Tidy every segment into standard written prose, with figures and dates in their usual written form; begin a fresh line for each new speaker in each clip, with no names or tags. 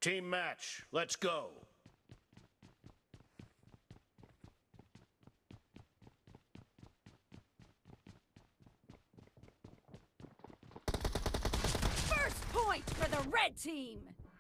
Team match, let's go.
First point for the red team.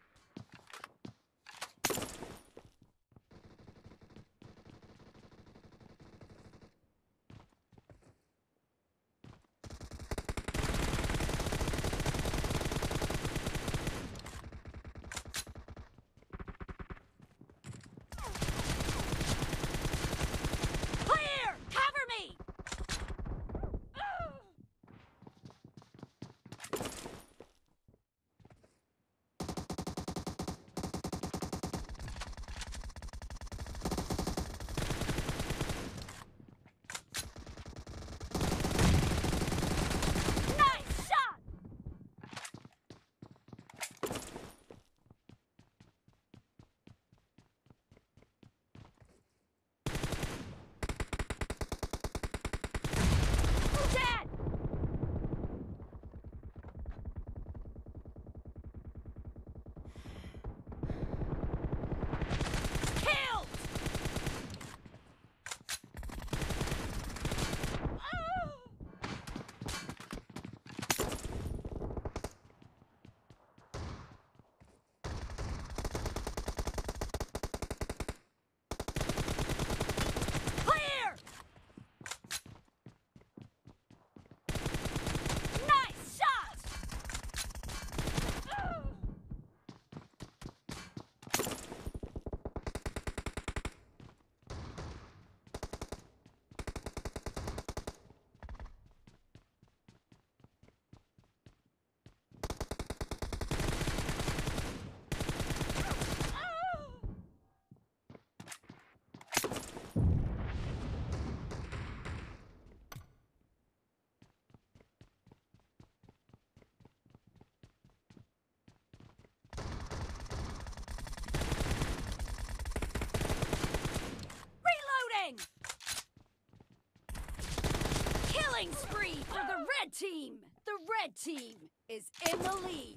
Killing spree for the red team! The red team is in the lead.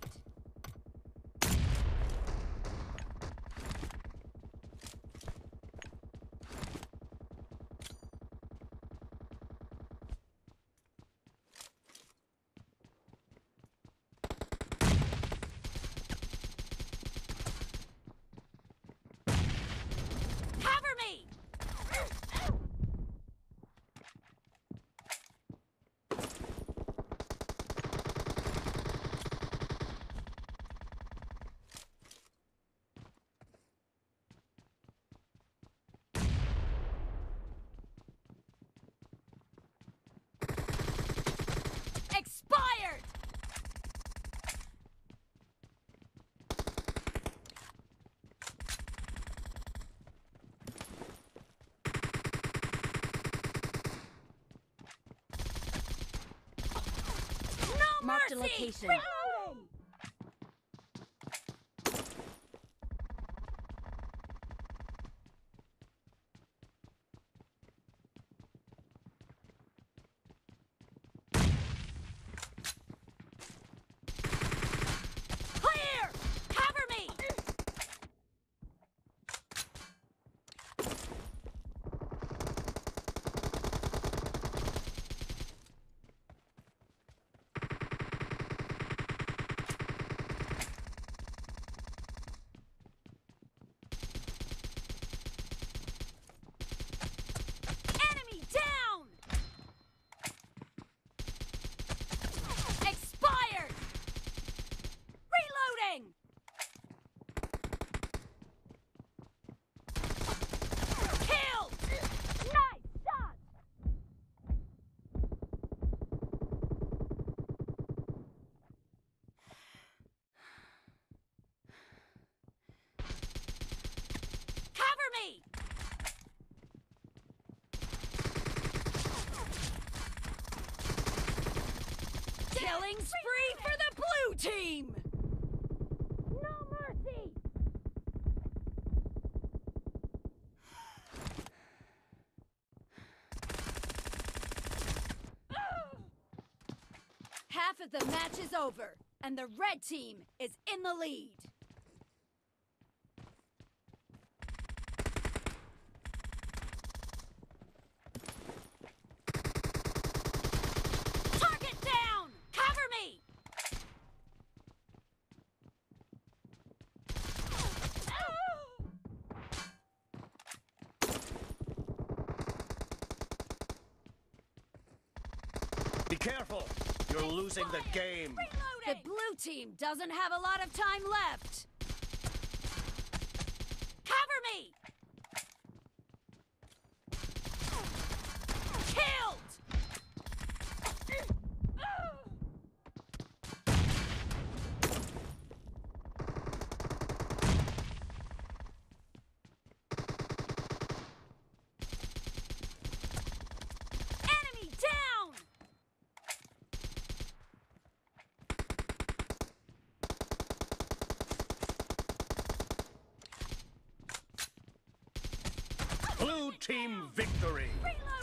Cover me! Expired! No
Marked a
mercy!
location.
Reloading! Clear! Cover me! Enemy down! Expired! Reloading! Killed! Nice shot! Cover me! Killing spree for the blue team! No mercy! Half of the match is over, and the red team is in the lead.
Careful! You're losing the game.
The blue team doesn't have a lot of time left. Cover me! Killed! Enemy down!
Blue team victory.
Reloading!